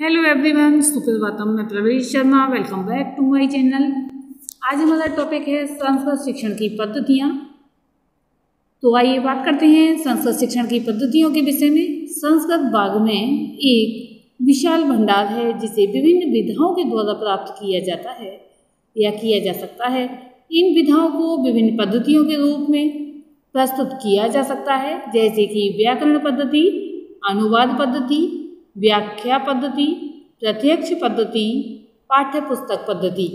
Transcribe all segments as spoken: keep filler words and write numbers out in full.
Hello everyone, सुप्रभातम। मैं Pravesh Sharma, welcome back to my channel. आज हमारा टॉपिक है संस्कृत शिक्षण की पद्धतियाँ। तो आइए बात करते हैं संस्कृत शिक्षण की पद्धतियों के विषय में। संस्कृत भाग में एक विशाल भंडार है जिसे विभिन्न विधाओं के द्वारा प्राप्त किया जाता है या किया जा सकता है। इन विधाओं को विभिन्न पद्धतियों के रूप में प्रस्तुत किया जा सकता है, जैसे कि व्याकरण पद्धति, अनुवाद पद्धति, व्याख्या पद्धति, प्रत्यक्ष पद्धति, पाठ्य पुस्तक पद्धति।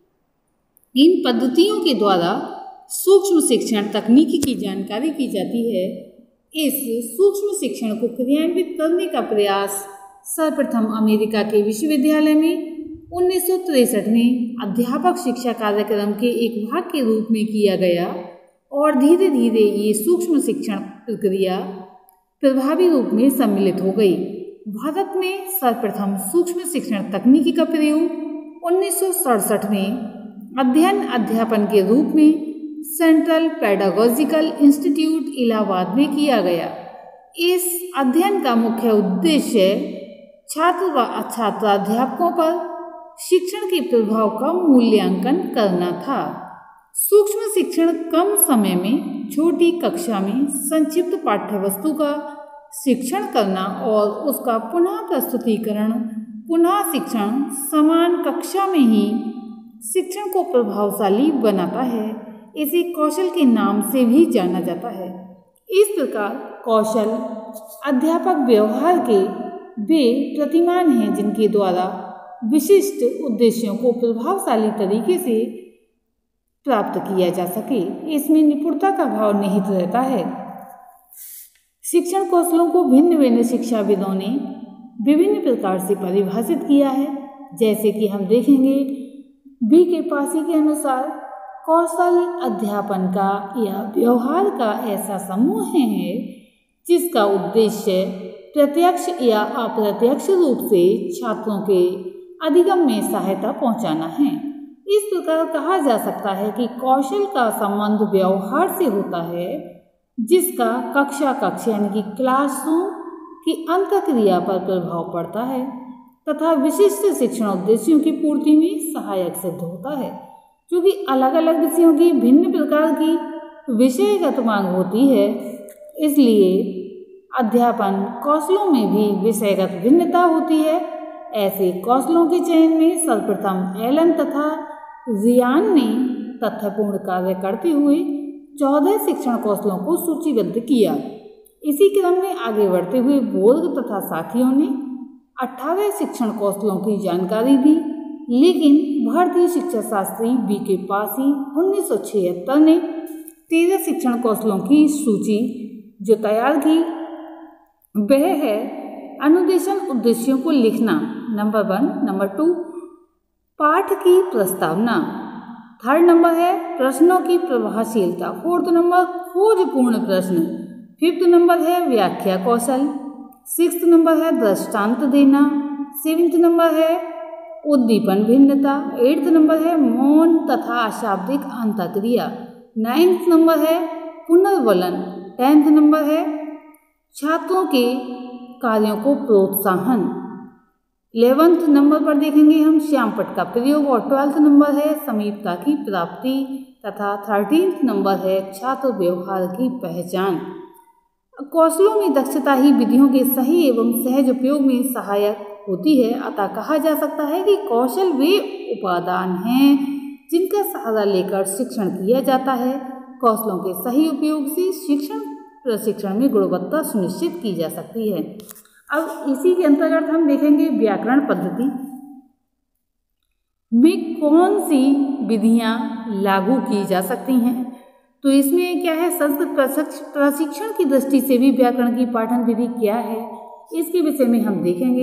इन पद्धतियों के द्वारा सूक्ष्म शिक्षण तकनीकी की जानकारी की जाती है। इस सूक्ष्म शिक्षण को क्रियान्वित करने का प्रयास सर्वप्रथम अमेरिका के विश्वविद्यालय में उन्नीस सौ तिरसठ में अध्यापक शिक्षा कार्यक्रम के एक भाग के रूप में किया गया और धीरे धीरे ये सूक्ष्म शिक्षण प्रक्रिया प्रभावी रूप में सम्मिलित हो गई। भारत में सर्वप्रथम सूक्ष्म शिक्षण तकनीकी का प्रयोग उन्नीस सौ सड़सठ में अध्ययन अध्यापन के रूप में सेंट्रल पेडागोजिकल इंस्टीट्यूट इलाहाबाद में किया गया। इस अध्ययन का मुख्य उद्देश्य छात्र व छात्राध्यापकों पर शिक्षण के प्रभाव का मूल्यांकन करना था। सूक्ष्म शिक्षण कम समय में छोटी कक्षा में संक्षिप्त पाठ्यवस्तु का शिक्षण करना और उसका पुनः प्रस्तुतिकरण, पुनः शिक्षण समान कक्षा में ही शिक्षण को प्रभावशाली बनाता है। इसे कौशल के नाम से भी जाना जाता है। इस प्रकार कौशल अध्यापक व्यवहार के वे प्रतिमान हैं जिनके द्वारा विशिष्ट उद्देश्यों को प्रभावशाली तरीके से प्राप्त किया जा सके। इसमें निपुणता का भाव निहित रहता है। शिक्षण कौशलों को भिन्न भिन्न शिक्षाविदों ने विभिन्न प्रकार से परिभाषित किया है, जैसे कि हम देखेंगे बी के पासी के अनुसार कौशल अध्यापन का या व्यवहार का ऐसा समूह है जिसका उद्देश्य प्रत्यक्ष या अप्रत्यक्ष रूप से छात्रों के अधिगम में सहायता पहुंचाना है। इस प्रकार कहा जा सकता है कि कौशल का संबंध व्यवहार से होता है जिसका कक्षा कक्ष यानी कि क्लासरूम की अंतःक्रिया पर प्रभाव पड़ता है तथा विशिष्ट शिक्षण उद्देश्यों की पूर्ति में सहायक सिद्ध होता है। क्योंकि अलग अलग विषयों की भिन्न प्रकार की विषयगत मांग होती है, इसलिए अध्यापन कौशलों में भी विषयगत भिन्नता होती है। ऐसे कौशलों के चयन में सर्वप्रथम एलन तथा जियान ने तथ्यपूर्ण कार्य करते हुए चौदह शिक्षण कौशलों को सूचीबद्ध किया। इसी क्रम में आगे बढ़ते हुए बोर्ग तथा साथियों ने अठारह शिक्षण कौशलों की जानकारी दी, लेकिन भारतीय शिक्षा शास्त्री बी के पासी उन्नीस सौ छिहत्तर ने तेरह शिक्षण कौशलों की सूची जो तैयार की वह है अनुदेशन उद्देश्यों को लिखना, नंबर वन। नंबर टू, पाठ की प्रस्तावना। थर्ड नंबर है प्रश्नों की प्रभावशीलता। फोर्थ नंबर खोजपूर्ण प्रश्न। फिफ्थ नंबर है व्याख्या कौशल। सिक्स्थ नंबर है दृष्टांत देना। सेवेंथ नंबर है उद्दीपन भिन्नता। एट्थ नंबर है मौन तथा अशाब्दिक अंतःक्रिया। नाइन्थ नंबर है पुनर्वलन। टेंथ नंबर है छात्रों के कार्यों को प्रोत्साहन। इलेवेंथ नंबर पर देखेंगे हम श्यामपट्ट का प्रयोग और ट्वेल्थ नंबर है समीपता की प्राप्ति तथा थर्टीन्थ नंबर है छात्र व्यवहार की पहचान। कौशलों में दक्षता ही विधियों के सही एवं सहज उपयोग में सहायक होती है। अतः कहा जा सकता है कि कौशल वे उपादान हैं जिनका सहारा लेकर शिक्षण किया जाता है। कौशलों के सही उपयोग से शिक्षण प्रशिक्षण में गुणवत्ता सुनिश्चित की जा सकती है। अब इसी के अंतर्गत हम देखेंगे व्याकरण पद्धति में कौन सी विधियां लागू की जा सकती हैं। तो इसमें क्या है, संस्कृत प्रशिक्षण की दृष्टि से भी व्याकरण की पाठन विधि क्या है, इसके विषय में हम देखेंगे।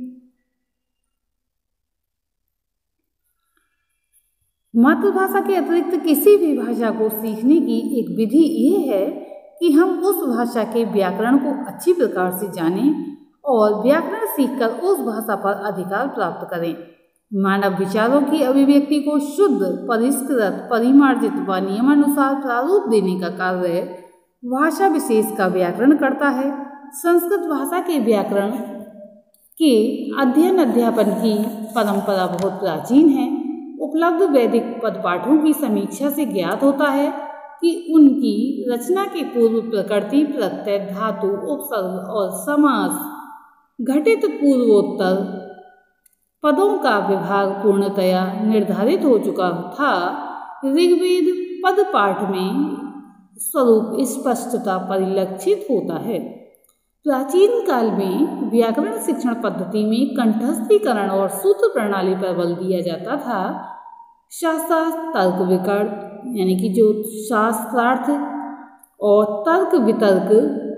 मातृभाषा के अतिरिक्त किसी भी भाषा को सीखने की एक विधि ये है कि हम उस भाषा के व्याकरण को अच्छी प्रकार से जानें और व्याकरण सीखकर उस भाषा पर अधिकार प्राप्त करें। मानव विचारों की अभिव्यक्ति को शुद्ध, परिष्कृत, परिमार्जित व नियमानुसार प्रारूप देने का कार्य भाषा विशेष का व्याकरण करता है। संस्कृत भाषा के व्याकरण कि अध्ययन अध्यापन की परंपरा बहुत प्राचीन है। उपलब्ध वैदिक पदपाठों की समीक्षा से ज्ञात होता है कि उनकी रचना के पूर्व प्रकृति, प्रत्यय, धातु, उपसर्ग और समास घटित पूर्वोत्तर पदों का विभाग पूर्णतया निर्धारित हो चुका था। ऋग्वेद पद पाठ में स्वरूप स्पष्टता परिलक्षित होता है। प्राचीन काल में व्याकरण शिक्षण पद्धति में कंठस्थीकरण और सूत्र प्रणाली पर बल दिया जाता था। शास्त्रार्थ, तर्क विकल्प यानी कि जो शास्त्रार्थ और तर्क वितर्क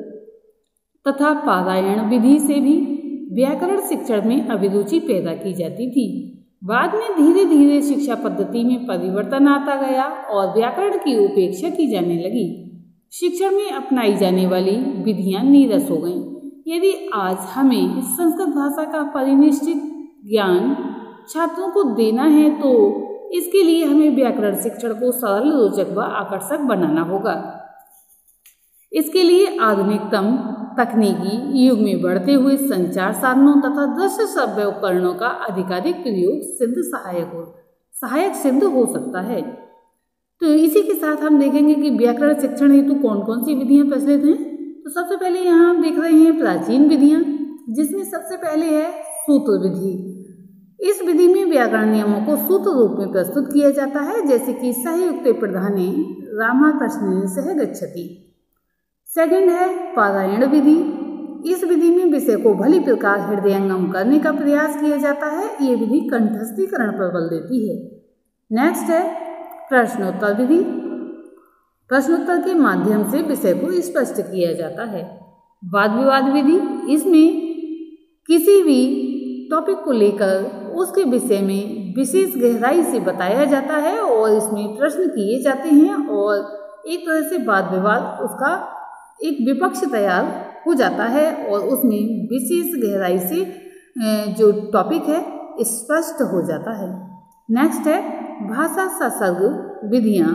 तथा पारायण विधि से भी व्याकरण शिक्षण में अभिरुचि पैदा की जाती थी। बाद में धीरे धीरे शिक्षा पद्धति में परिवर्तन आता गया और व्याकरण की उपेक्षा की जाने लगी। शिक्षण में अपनाई जाने वाली विधियां नीरस हो गईं। यदि आज हमें संस्कृत भाषा का परिनिष्ठित ज्ञान छात्रों को देना है तो इसके लिए हमें व्याकरण शिक्षण को सरल, रोचक व आकर्षक बनाना होगा। इसके लिए आधुनिकतम तकनीकी युग में बढ़ते हुए संचार साधनों तथा दृश्य श्रव्य उपकरणों का अधिकाधिक प्रयोग सिद्ध सहायक हो सहायक सिद्ध हो सकता है। तो इसी के साथ हम देखेंगे कि व्याकरण शिक्षण हेतु कौन कौन सी विधियां प्रचलित हैं। तो सबसे पहले यहाँ हम देख रहे हैं प्राचीन विधियां, जिसमें सबसे पहले है सूत्र विधि। इस विधि में व्याकरण नियमों को सूत्र रूप में प्रस्तुत किया जाता है, जैसे कि सहयुक्ते प्रधाने रामाकृष्णेन सह गच्छति। सेकंड है पारायण विधि। इस विधि में विषय को भली प्रकार हृदयंगम करने का प्रयास किया जाता है। ये विधि कंठस्थीकरण पर बल देती है। नेक्स्ट है प्रश्नोत्तर विधि। प्रश्नोत्तर के माध्यम से विषय को स्पष्ट किया जाता है। वाद विवाद विधि। इसमें किसी भी टॉपिक को लेकर उसके विषय में विशेष गहराई से बताया जाता है और इसमें प्रश्न किए जाते हैं और एक तरह से वाद विवाद उसका एक विपक्ष तैयार हो जाता है और उसमें विशेष गहराई से जो टॉपिक है स्पष्ट हो जाता है। नेक्स्ट है भाषा ससर्ग विधियां।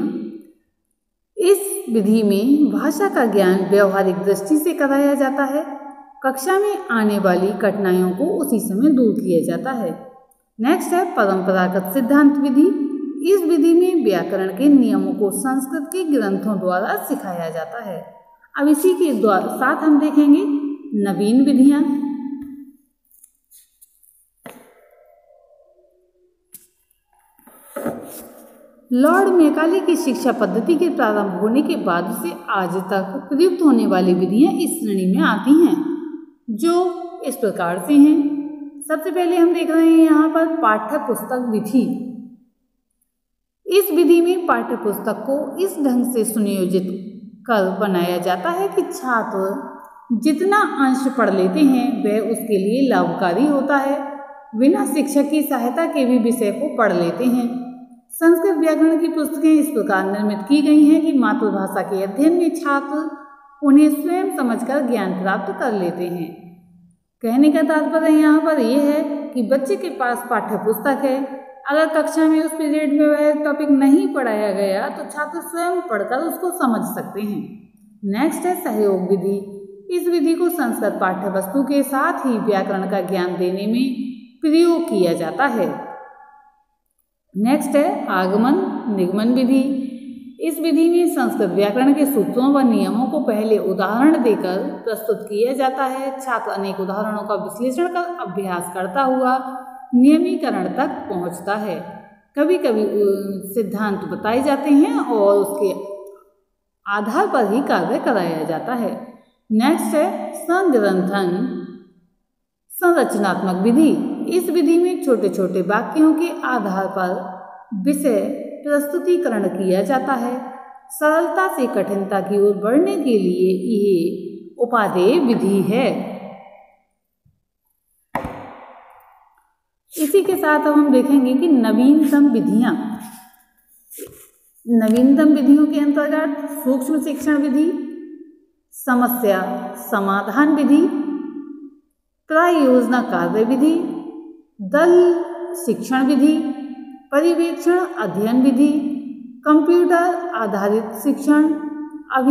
इस विधि में भाषा का ज्ञान व्यवहारिक दृष्टि से कराया जाता है। कक्षा में आने वाली कठिनाइयों को उसी समय दूर किया जाता है। नेक्स्ट है परंपरागत सिद्धांत विधि। इस विधि में व्याकरण के नियमों को संस्कृत के ग्रंथों द्वारा सिखाया जाता है। अब इसी के द्वारा साथ हम देखेंगे नवीन विधियां। लॉर्ड मैकाले की शिक्षा पद्धति के प्रारंभ होने के बाद से आज तक प्रयुक्त होने वाली विधियां इस श्रेणी में आती हैं, जो इस प्रकार से हैं। सबसे पहले हम देख रहे हैं यहाँ पर पाठ्य पुस्तक विधि। इस विधि में पाठ्य पुस्तक को इस ढंग से सुनियोजित कर बनाया जाता है कि छात्र जितना अंश पढ़ लेते हैं वह उसके लिए लाभकारी होता है। बिना शिक्षक की सहायता के भी विषय को पढ़ लेते हैं। संस्कृत व्याकरण की पुस्तकें इस प्रकार निर्मित की गई हैं कि मातृभाषा के अध्ययन में छात्र उन्हें स्वयं समझकर ज्ञान प्राप्त कर लेते हैं। कहने का तात्पर्य यहाँ पर यह है कि बच्चे के पास पाठ्य पुस्तक है, अगर कक्षा में उस पीरियड में वह टॉपिक नहीं पढ़ाया गया तो छात्र स्वयं पढ़कर उसको समझ सकते हैं। नेक्स्ट है सहयोग विधि। इस विधि को संस्कृत पाठ्य वस्तु के साथ ही व्याकरण का ज्ञान देने में प्रयोग किया जाता है। नेक्स्ट है आगमन निगमन विधि। इस विधि में संस्कृत व्याकरण के सूत्रों व नियमों को पहले उदाहरण देकर प्रस्तुत किया जाता है। छात्र अनेक उदाहरणों का विश्लेषण कर अभ्यास करता हुआ नियमीकरण तक पहुंचता है। कभी कभी सिद्धांत बताए जाते हैं और उसके आधार पर ही कार्य कराया जाता है। नेक्स्ट है संग्रंथन संरचनात्मक विधि। इस विधि में छोटे छोटे वाक्यों के आधार पर विषय प्रस्तुतिकरण किया जाता है। सरलता से कठिनता की ओर बढ़ने के लिए ये उपादेय विधि है। इसी के साथ अब हम देखेंगे कि नवीनतम विधियां। नवीनतम विधियों के अंतर्गत सूक्ष्म शिक्षण विधि, समस्या समाधान विधि, प्रयोजना कार्य विधि, दल शिक्षण विधि, परिवेक्षण अध्ययन विधि, कंप्यूटर आधारित शिक्षण,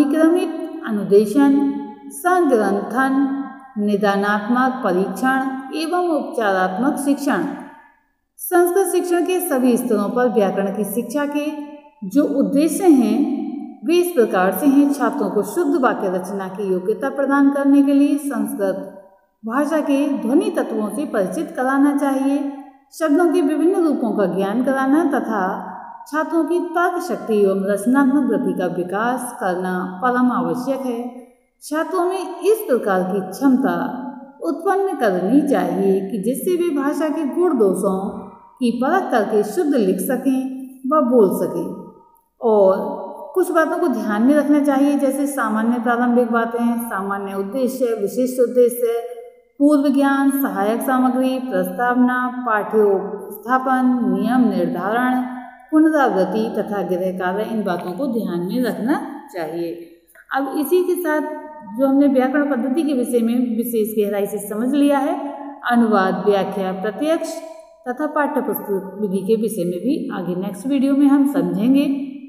अभिक्रमित अनुदेशन, संग्रंथन, निदानात्मक परीक्षण, एवं उपचारात्मक शिक्षण। संस्कृत शिक्षण के सभी स्तरों पर व्याकरण की शिक्षा के जो उद्देश्य हैं वे इस प्रकार से हैं। छात्रों को शुद्ध वाक्य रचना की योग्यता प्रदान करने के लिए संस्कृत भाषा के ध्वनि तत्वों से परिचित कराना चाहिए, शब्दों के विभिन्न रूपों का ज्ञान कराना तथा छात्रों की तर्क शक्ति एवं रचनात्मक वृत्ति का विकास करना परम आवश्यक है। छात्रों में इस प्रकार की क्षमता उत्पन्न करनी चाहिए कि जिससे वे भाषा के गुण दोषों की परख करके शुद्ध लिख सकें व बोल सकें। और कुछ बातों को ध्यान में रखना चाहिए, जैसे सामान्य प्रारंभिक बातें, सामान्य उद्देश्य, विशिष्ट उद्देश्य, पूर्व ज्ञान, सहायक सामग्री, प्रस्तावना, पाठ्योपस्थापन, नियम निर्धारण, पुनरावृत्ति तथा गृह कार्य, इन बातों को ध्यान में रखना चाहिए। अब इसी के साथ जो हमने व्याकरण पद्धति के विषय में विशेष गहराई से समझ लिया है, अनुवाद, व्याख्या, प्रत्यक्ष तथा पाठ्य पुस्तक विधि के विषय में भी आगे नेक्स्ट वीडियो में हम समझेंगे।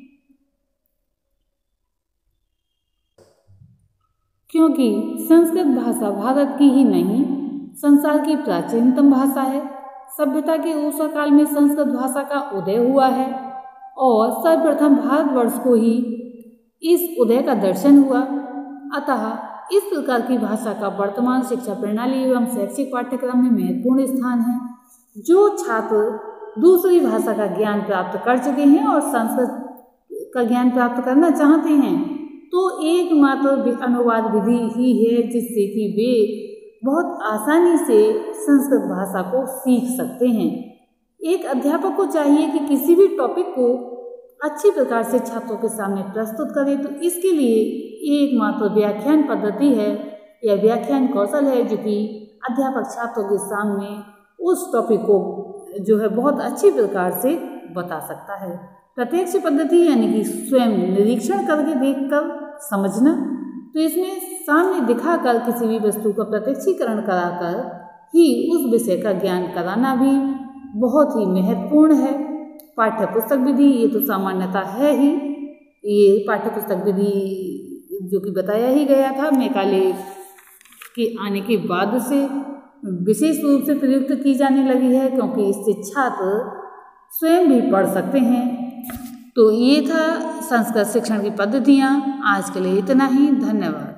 क्योंकि संस्कृत भाषा भारत की ही नहीं संसार की प्राचीनतम भाषा है। सभ्यता के ऊषा काल में संस्कृत भाषा का उदय हुआ है और सर्वप्रथम भारतवर्ष को ही इस उदय का दर्शन हुआ। अतः इस प्रकार की भाषा का वर्तमान शिक्षा प्रणाली एवं शैक्षिक पाठ्यक्रम में महत्वपूर्ण स्थान है। जो छात्र दूसरी भाषा का ज्ञान प्राप्त कर चुके हैं और संस्कृत का ज्ञान प्राप्त करना चाहते हैं तो एकमात्र अनुवाद विधि ही है जिससे कि वे बहुत आसानी से संस्कृत भाषा को सीख सकते हैं। एक अध्यापक को चाहिए कि किसी भी टॉपिक को अच्छी प्रकार से छात्रों के सामने प्रस्तुत करे, तो इसके लिए एकमात्र व्याख्यान पद्धति है या व्याख्यान कौशल है जो कि अध्यापक छात्रों के सामने उस टॉपिक को जो है बहुत अच्छी प्रकार से बता सकता है। प्रत्यक्ष पद्धति यानी कि स्वयं निरीक्षण करके देखकर समझना, तो इसमें सामने दिखाकर किसी भी वस्तु का प्रत्यक्षीकरण कराकर ही उस विषय का ज्ञान कराना भी बहुत ही महत्वपूर्ण है। पाठ्य पुस्तक विधि ये तो सामान्यता है ही, ये पाठ्य पुस्तक विधि जो कि बताया ही गया था मेकाले के आने के बाद से विशेष रूप से प्रयुक्त की जाने लगी है, क्योंकि इससे छात्र स्वयं भी पढ़ सकते हैं। तो ये था संस्कृत शिक्षण की पद्धतियाँ। आज के लिए इतना ही, धन्यवाद।